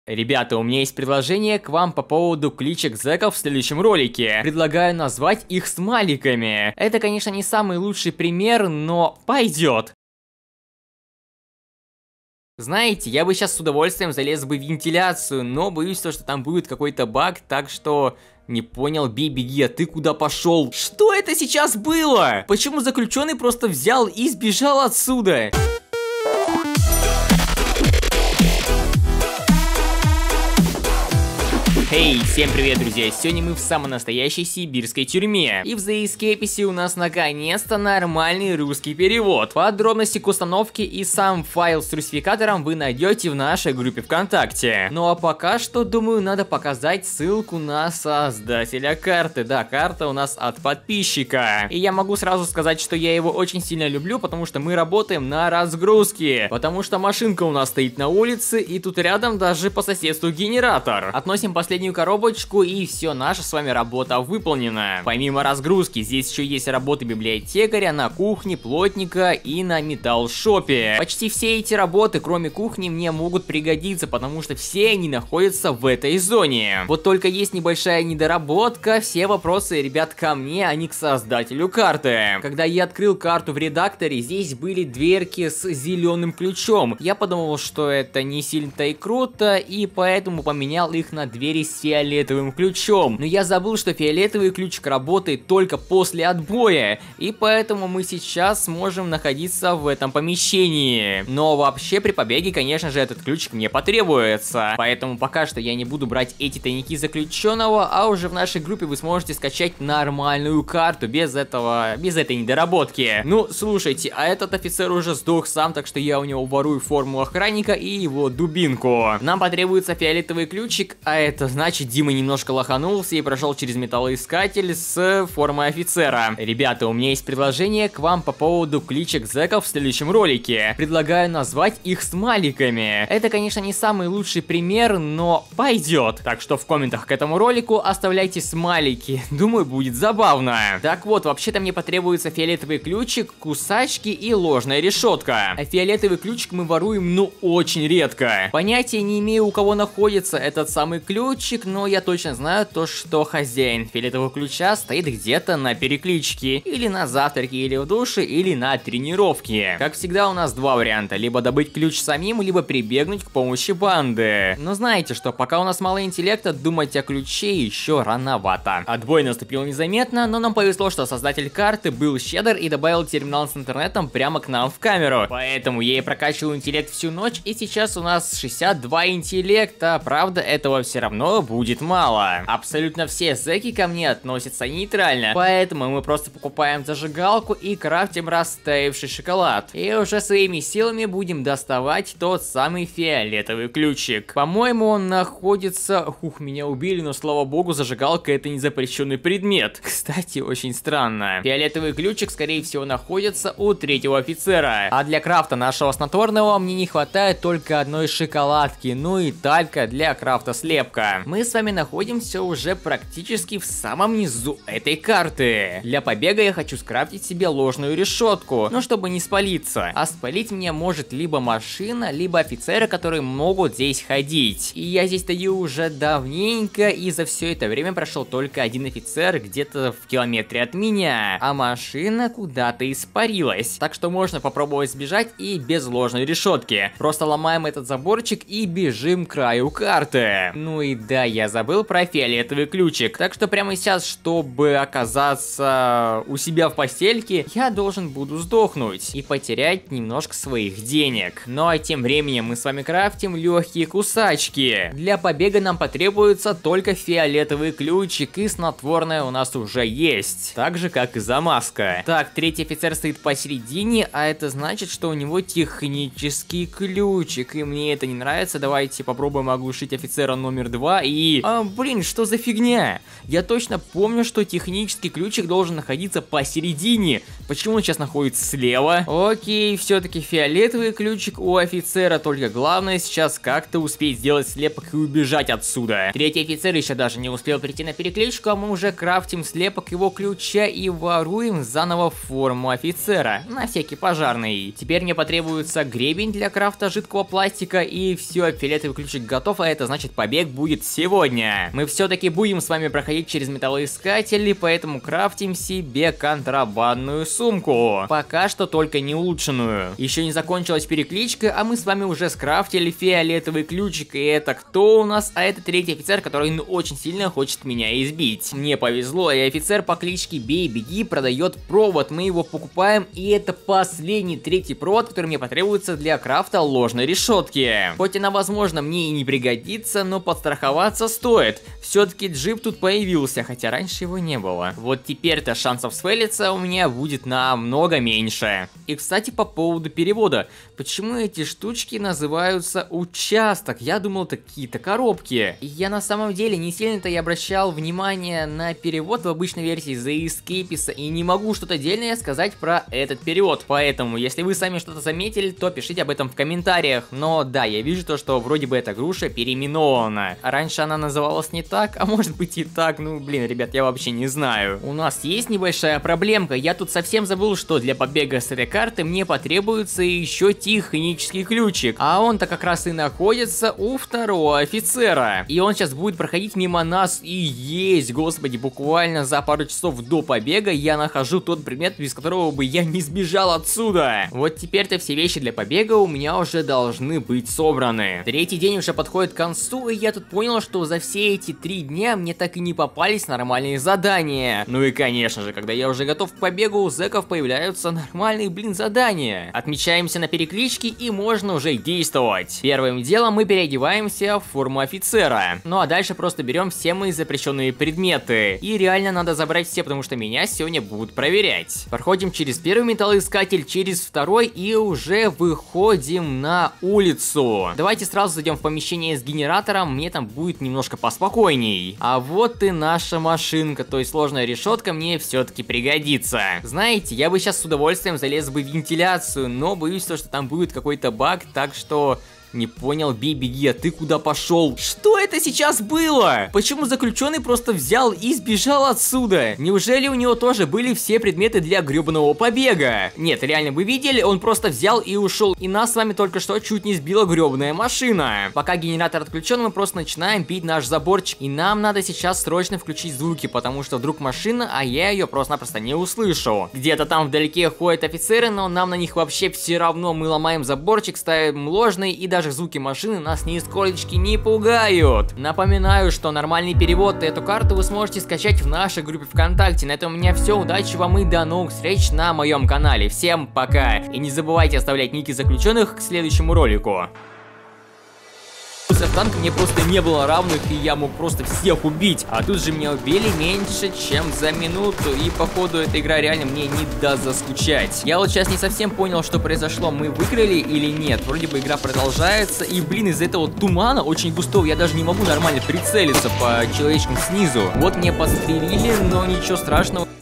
Ребята, у меня есть предложение к вам по поводу кличек зэков в следующем ролике. Предлагаю назвать их смайликами. Это, конечно, не самый лучший пример, но пойдет. Знаете, я бы сейчас с удовольствием залез бы в вентиляцию, но боюсь, что там будет какой-то баг, так что... Не понял, беги, а ты куда пошел? Что это сейчас было? Почему заключенный просто взял и сбежал отсюда? Эй, всем привет, друзья! Сегодня мы в самой настоящей сибирской тюрьме. И в The Escape у нас наконец-то нормальный русский перевод. Подробности к установке и сам файл с русификатором вы найдете в нашей группе ВКонтакте. Ну а пока что, думаю, надо показать ссылку на создателя карты. Да, карта у нас от подписчика. И я могу сразу сказать, что я его очень сильно люблю, потому что мы работаем на разгрузке. Потому что машинка у нас стоит на улице, и тут рядом даже по соседству генератор. Относим последнюю коробочку, и все, наша с вами работа выполнена. Помимо разгрузки, здесь еще есть работы библиотекаря на кухне, плотника и на металл-шопе. Почти все эти работы, кроме кухни, мне могут пригодиться, потому что все они находятся в этой зоне. Вот только есть небольшая недоработка, все вопросы, ребят, ко мне, а не к создателю карты. Когда я открыл карту в редакторе, здесь были дверки с зеленым ключом. Я подумал, что это не сильно-то и круто, и поэтому поменял их на двери с фиолетовым ключом. Но я забыл, что фиолетовый ключик работает только после отбоя, и поэтому мы сейчас сможем находиться в этом помещении. Но вообще при побеге, конечно же, этот ключик мне потребуется. Поэтому пока что я не буду брать эти тайники заключенного, а уже в нашей группе вы сможете скачать нормальную карту без этой недоработки. Ну, слушайте, а этот офицер уже сдох сам, так что я у него ворую форму охранника и его дубинку. Нам потребуется фиолетовый ключик, а это значит, Дима немножко лоханулся и прошел через металлоискатель с формой офицера. Ребята, у меня есть предложение к вам по поводу кличек зэков в следующем ролике. Предлагаю назвать их смайликами. Это, конечно, не самый лучший пример, но пойдет. Так что в комментах к этому ролику оставляйте смайлики. Думаю, будет забавно. Так вот, вообще-то мне потребуется фиолетовый ключик, кусачки и ложная решетка. А фиолетовый ключик мы воруем, ну, очень редко. Понятия не имею, у кого находится этот самый ключик, но я точно знаю то, что хозяин фиолетового ключа стоит где-то на перекличке, или на завтраке, или в душе, или на тренировке. Как всегда, у нас два варианта: либо добыть ключ самим, либо прибегнуть к помощи банды. Но знаете что, пока у нас мало интеллекта, думать о ключе еще рановато. Отбой наступил незаметно, но нам повезло, что создатель карты был щедр и добавил терминал с интернетом прямо к нам в камеру. Поэтому я и прокачивал интеллект всю ночь, и сейчас у нас 62 интеллекта. Правда, этого все равно будет мало. Абсолютно все зэки ко мне относятся нейтрально, поэтому мы просто покупаем зажигалку и крафтим растаявший шоколад. И уже своими силами будем доставать тот самый фиолетовый ключик. По-моему, он находится... меня убили, но слава богу, зажигалка — это не запрещенный предмет. Кстати, очень странно. Фиолетовый ключик, скорее всего, находится у третьего офицера. А для крафта нашего снотворного мне не хватает только одной шоколадки, ну и талька для крафта слепка. Мы с вами находимся уже практически в самом низу этой карты. Для побега я хочу скрафтить себе ложную решетку, но чтобы не спалиться. А спалить меня может либо машина, либо офицеры, которые могут здесь ходить. И я здесь стою уже давненько, и за все это время прошел только один офицер где-то в километре от меня, а машина куда-то испарилась. Так что можно попробовать сбежать и без ложной решетки. Просто ломаем этот заборчик и бежим к краю карты. Ну и да, я забыл про фиолетовый ключик. Так что прямо сейчас, чтобы оказаться у себя в постельке, я должен буду сдохнуть и потерять немножко своих денег. Ну а тем временем мы с вами крафтим легкие кусачки. Для побега нам потребуется только фиолетовый ключик, и снотворное у нас уже есть. Так же, как и замазка. Так, третий офицер стоит посередине, а это значит, что у него технический ключик. И мне это не нравится. Давайте попробуем оглушить офицера номер 2 и... блин, что за фигня? Я точно помню, что технический ключик должен находиться посередине. Почему он сейчас находится слева? Окей, все-таки фиолетовый ключик у офицера, только главное сейчас как-то успеть сделать слепок и убежать отсюда. Третий офицер еще даже не успел прийти на перекличку, а мы уже крафтим слепок его ключа и воруем заново форму офицера. На всякий пожарный. Теперь мне потребуется гребень для крафта жидкого пластика, и все, фиолетовый ключик готов, а это значит побег будет сегодня. Мы все-таки будем с вами проходить через металлоискатели, поэтому крафтим себе контрабандную сумку. Пока что только не улучшенную. Еще не закончилась перекличка, а мы с вами уже скрафтили фиолетовый ключик. И это кто у нас? А это третий офицер, который очень сильно хочет меня избить. Мне повезло, и офицер по кличке Бей-Беги продает провод. Мы его покупаем, и это последний третий провод, который мне потребуется для крафта ложной решетки. Хоть она, возможно, мне и не пригодится, но подстраховаться стоит. Все-таки джип тут появился, хотя раньше его не было. Вот теперь-то шансов сфейлиться у меня будет намного меньше. И, кстати, по поводу перевода. Почему эти штучки называются участок? Я думал, это какие-то коробки. Я на самом деле не сильно-то и обращал внимание на перевод в обычной версии The Escapist, и не могу что-то отдельное сказать про этот перевод. Поэтому, если вы сами что-то заметили, то пишите об этом в комментариях. Но да, я вижу то, что вроде бы эта груша переименована. Раньше она называлась не так, а может быть и так. Ну, блин, ребят, я вообще не знаю. У нас есть небольшая проблемка. Я тут совсем забыл, что для побега с этой карты мне потребуется еще технический ключик. А он-то как раз и находится у второго офицера. И он сейчас будет проходить мимо нас. И есть, господи, буквально за пару часов до побега я нахожу тот предмет, без которого бы я не сбежал отсюда. Вот теперь-то все вещи для побега у меня уже должны быть собраны. Третий день уже подходит к концу, и я тут понял, что за все эти 3 дня мне так и не попались нормальные задания. Ну и конечно же, когда я уже готов к побегу, у зэков появляются нормальные, блин, задания. Отмечаемся на перекличке, и можно уже действовать. Первым делом мы переодеваемся в форму офицера. Ну а дальше просто берем все мои запрещенные предметы. И реально надо забрать все, потому что меня сегодня будут проверять. Проходим через первый металлоискатель, через второй, и уже выходим на улицу. Давайте сразу зайдем в помещение с генератором, мне там будет немножко поспокойней. А вот и наша машинка, то есть сложная решетка мне все-таки пригодится. Знаете, я бы сейчас с удовольствием залез бы в вентиляцию, но боюсь, что там будет какой-то баг, так что... Не понял, Бей-Беги, а ты куда пошел? Что это сейчас было? Почему заключенный просто взял и сбежал отсюда? Неужели у него тоже были все предметы для гребаного побега? Нет, реально, вы видели? Он просто взял и ушел. И нас с вами только что чуть не сбила гребаная машина. Пока генератор отключен, мы просто начинаем бить наш заборчик. И нам надо сейчас срочно включить звуки, потому что вдруг машина, а я ее просто-напросто не услышу. Где-то там вдалеке ходят офицеры, но нам на них вообще все равно. Мы ломаем заборчик, ставим ложный, и даже звуки машины нас нисколечки не пугают. Напоминаю, что нормальный перевод и эту карту вы сможете скачать в нашей группе ВКонтакте. На этом у меня все. Удачи вам и до новых встреч на моем канале. Всем пока. И не забывайте оставлять ники заключенных к следующему ролику. В танке мне просто не было равных, и я мог просто всех убить. А тут же меня убили меньше, чем за минуту. И походу эта игра реально мне не даст заскучать. Я вот сейчас не совсем понял, что произошло. Мы выиграли или нет? Вроде бы игра продолжается. И блин, из-за этого тумана очень густого я даже не могу нормально прицелиться по человечкам снизу. Вот мне подстрелили, но ничего страшного.